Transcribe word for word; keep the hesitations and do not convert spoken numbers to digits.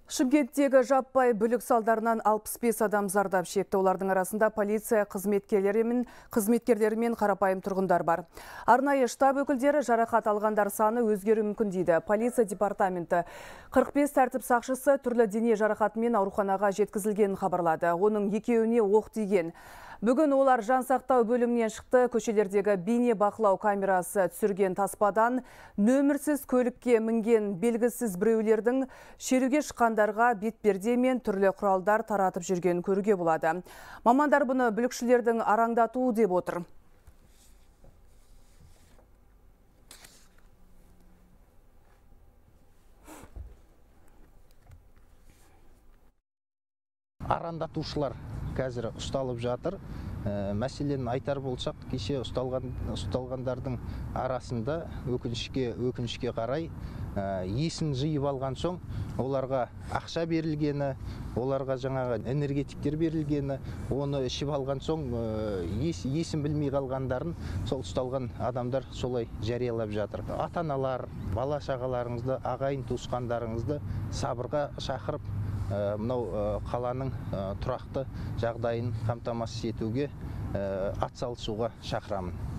Шымкенттегі жаппай бүлік салдарынан алпыс бес адам зардап шекті. Олардың арасында полиция қызметкерлері мен қызметкерлері мен қарапайым тұрғындар бар. Арнайы штаб өкілдері жарақат алғандар саны өзгеруі мүмкін дейді. Полиция департаменті қырық бес тәртіп сақшысы түрлі дене жарақатымен ауруханаға жеткізілгенін хабарлады. Оның екеуіне оқ тиген. Бүгін олар жансақтау бөлімінен шықты. Көшелердегі бейне бақылау камерасы түсірген таспадан нөмірсіз көлікке мінген белгісіз біреулердің шеруге шыққандарға бетперде мен түрлі құралдар таратып жүргенін көруге болады. Мамандар бұны бүлікшілердің араңдатуы деп отыр. Арандатушылар қазір ұсталып жатыр. Мәселені айтар болсақ, кеше ұсталған ұсталғандардың арасында өкінішке өкінішке қарай есін жиып алған соң, оларға ақша берілгені, оларға жаңағы энергетиктер берілгені, оны ішіп алған соң ес, есін білмей қалғандарын сол ұсталған адамдар солай жариялап жатыр. Ата-аналар, бала шағаларыңызды, ағайын туысқандарыңызды сабырға шақырып, мынау қаланың тұрақты жағдайын қамтамасыз етуге атсалысуға шақырамын.